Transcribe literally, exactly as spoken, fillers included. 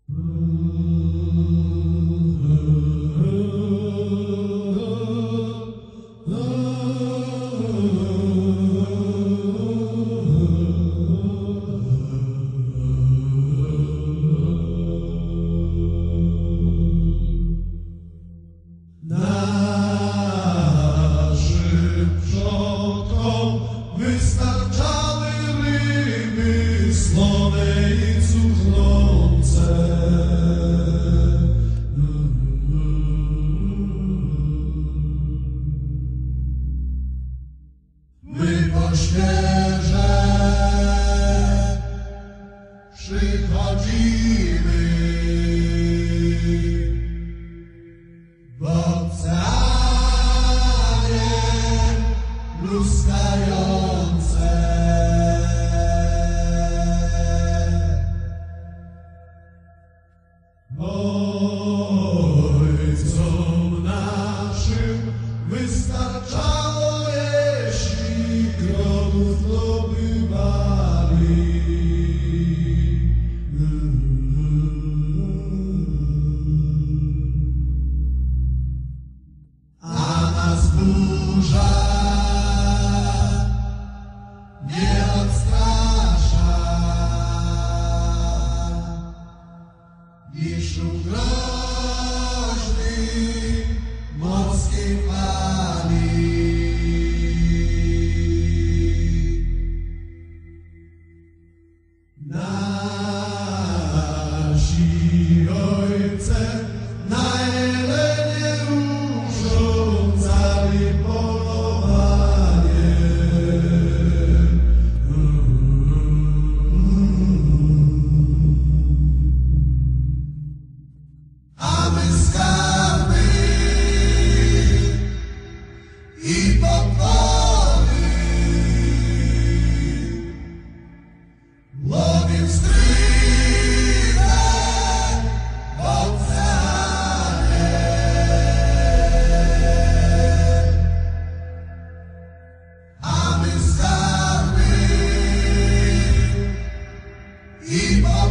Naszym przodkom wystarczały ryby słone i cuchnące. My po świeże przychodzimy w oceanie pluskające. Ojcom naszym wystarczało, jeśli grodów zdobywali. A nas burza nie odstrasza, i szum groźny morskiej fali. Nasi ojce na Jelenie urządzali polowanie. A my skarby i potwory łowię skryte w oceanie. A my skarby i potwory